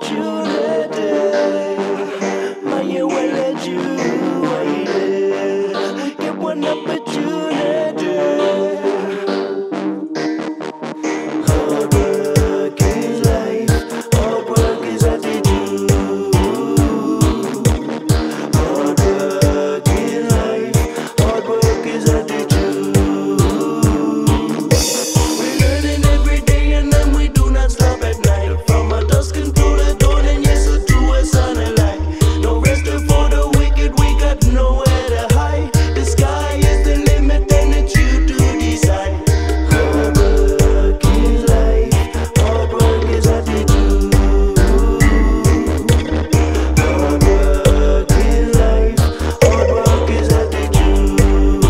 opportunity. Might you well let you wait. We get one opportunity. Hard work is life. Hard work is attitude. Hard work is life. Hard work is attitude. We're learning every day and then we do not stop at night. From a dusk until the dawn and yes, so to a sunlight. No rest for the wicked, we got nowhere to hide. The sky is the limit and it's you to decide. Hard work is life. Hard work is attitude. Hard work is life. Hard work is attitude.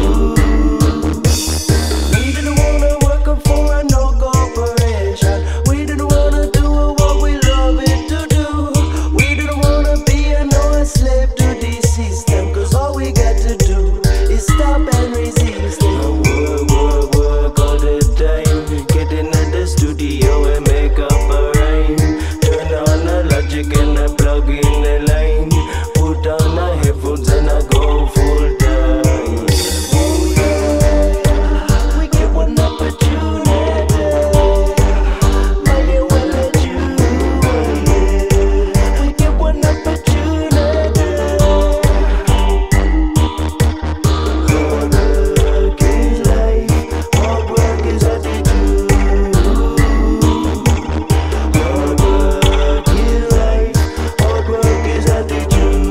We didn't wanna work for a no corporation. We didn't wanna do what we love it to do. We didn't wanna be a slave to this system. Cause all we got to do is stop and resist it. Work all the time. Get in at the studio and make up a rhyme. Turn on the logic and I plug in the line. Put on the headphones and I go full time. Oh yeah, we get one opportunity. Might you well let you wait. We get one opportunity. Hard work is life. Hard work is attitude. Hard work is life. Hard work is attitude.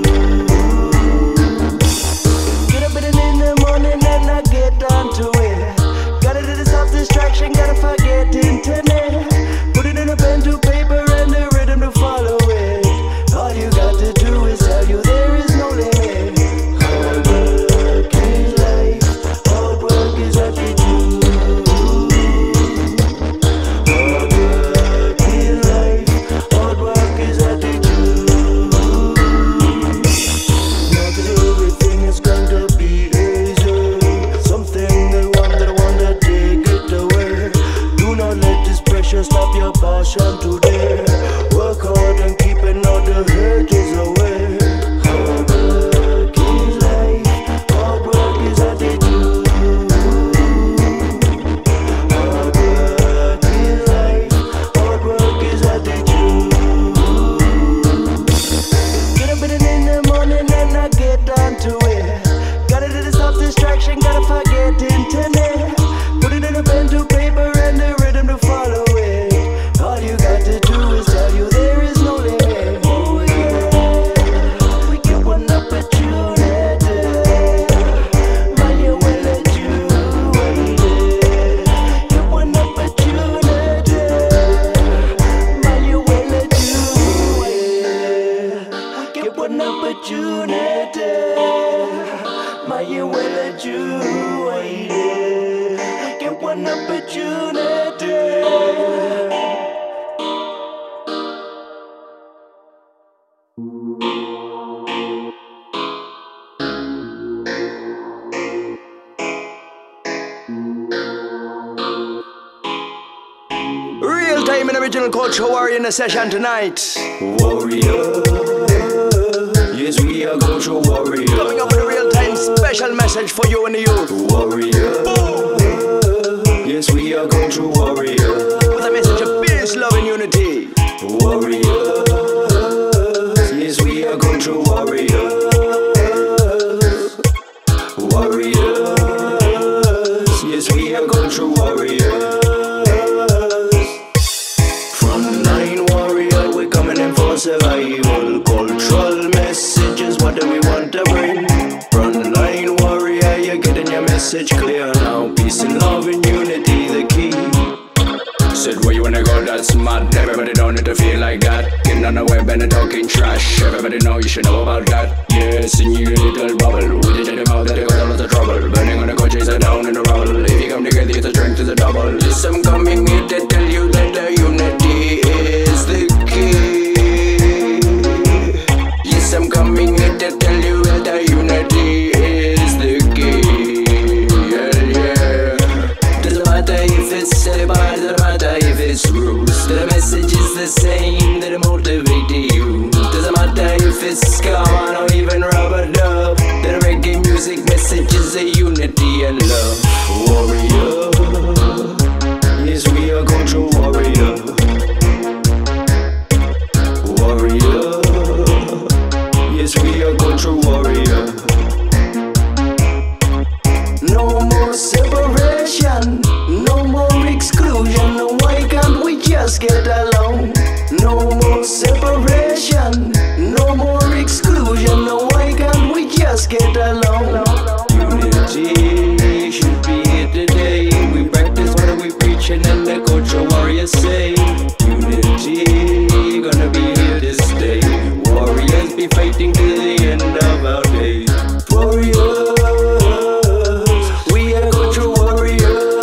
Get up in the morning and I get onto it. Gotta do the self distraction, gotta forget internet. Put it in a pen to paper and the rhythm to follow it. All you got to do is tell you there is no limit. Hard work is life. Hard work is attitude. Hard work is life. Hard work is attitude. Not that everything is going to be easy. Something they want that wanna take it away. Do not let this pressure stop your passion today. Work hard and keeping all the hurts away. Hard work is life. Hard work is attitude. Hard work is life. Hard work is attitude. Get up in the morning and I get onto it. Gotta do the self distraction, gotta forget internet. Put it in a pen to paper and the rhythm to follow it. All you got to do is tell you there is no limit. Oh yeah, we get one opportunity. Might you well let you wait. Get one opportunity. Might you well let you wait. Get one opportunity. Might you well let you wait. Get one opportunity. Real time and original Culture Warrior in the session tonight. Warrior, yes we are Culture Warrior. Coming up with a real time special message for you and the youth. Warrior, yes we are Culture Warrior. With a message of peace, love and unity. Warrior, yes we are Culture Warrior. Warriors, yes we are Culture Warriors. Frontline warrior, we coming in for survival. Cultural messages, what do we want to bring? Frontline warrior, you're getting your message clear now. Peace and love and unity, the key. Said where you wanna go, that's mad. Everybody don't need to feel like that. Getting on the web and talking trash. Everybody know you should know about that. Yes, in your little bubble. We did it about that, they got a lot of trouble. Burning on the coaches are down in the rubble. If you come together, the strength is a double. Yes, I'm coming here to tell you that the unity is the key. Yes, I'm coming here to tell you that the unity is the key. Yeah, yeah. Doesn't matter if it's said, doesn't matter if it's rules. The message is the same, that motivate this scum, I don't even rub a dub. The reggae music message is a unity and love. Warrior, yes we are culture warrior. Warrior, yes we are culture warrior. No more separation, no more exclusion. Why can't we just get along? No more separation, no more exclusion. Why can't we just get along? Unity should be here today. We practice what we preaching and the culture warriors say. Unity gonna be here to stay. Warriors be fighting till the end of our days. Warriors, we are culture warriors.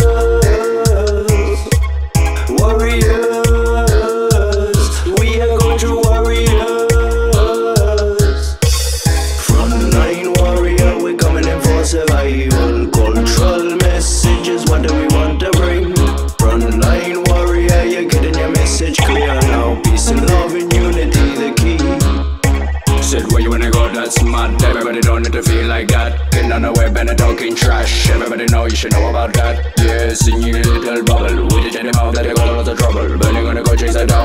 Warriors, we are culture warriors. Frontline warrior, we coming in for survival. Cultural messages, what do we want to bring? Frontline warrior, you're getting your message clear now. Peace and love and unity, the key. Said where you wanna go, that's mad. Everybody don't need to feel like that. Getting on the web and talking trash. Everybody know you should know about that. Yeah, singing a little bubble. With it in the mouth that you got a lot of trouble. Burning on the go chase that down.